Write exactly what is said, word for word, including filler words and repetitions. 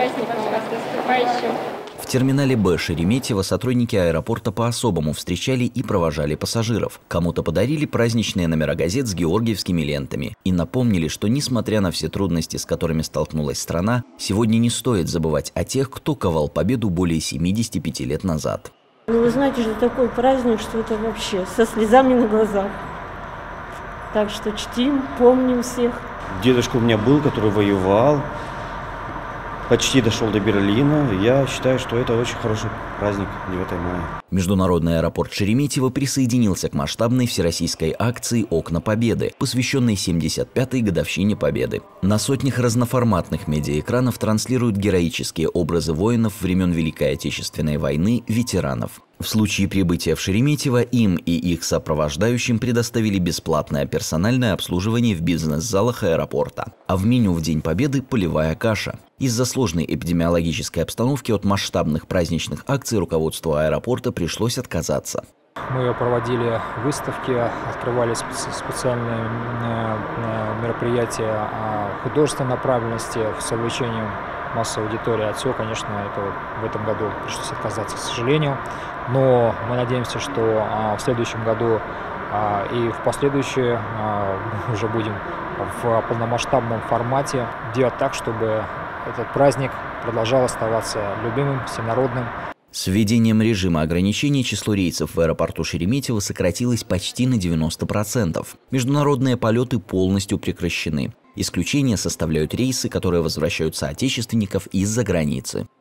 праздником вас, с наступающим! В терминале Б Шереметьево сотрудники аэропорта по-особому встречали и провожали пассажиров. Кому-то подарили праздничные номера газет с георгиевскими лентами и напомнили, что, несмотря на все трудности, с которыми столкнулась страна, сегодня не стоит забывать о тех, кто ковал победу более семидесяти пяти лет назад. Ну, вы знаете, что такой праздник, что это вообще со слезами на глазах. Так что чтим, помним всех. Дедушка у меня был, который воевал. Почти дошел до Берлина. Я считаю, что это очень хороший праздник девятого мая. Международный аэропорт Шереметьево присоединился к масштабной всероссийской акции «Окна Победы», посвященной семьдесят пятой годовщине Победы. На сотнях разноформатных медиаэкранов транслируют героические образы воинов времен Великой Отечественной войны, ветеранов. В случае прибытия в Шереметьево им и их сопровождающим предоставили бесплатное персональное обслуживание в бизнес-залах аэропорта. А в меню в День Победы – полевая каша. Из-за сложной эпидемиологической обстановки от масштабных праздничных акций руководству аэропорта пришлось отказаться. Мы проводили выставки, открывали специальные мероприятия художественной направленности с увлечением массовой аудитории. От всего, конечно, это в этом году пришлось отказаться, к сожалению. Но мы надеемся, что в следующем году и в последующие мы уже будем в полномасштабном формате делать так, чтобы этот праздник продолжал оставаться любимым, всенародным. С введением режима ограничений число рейсов в аэропорту Шереметьево сократилось почти на девяносто процентов. Международные полеты полностью прекращены. Исключение составляют рейсы, которые возвращают соотечественников из-за границы.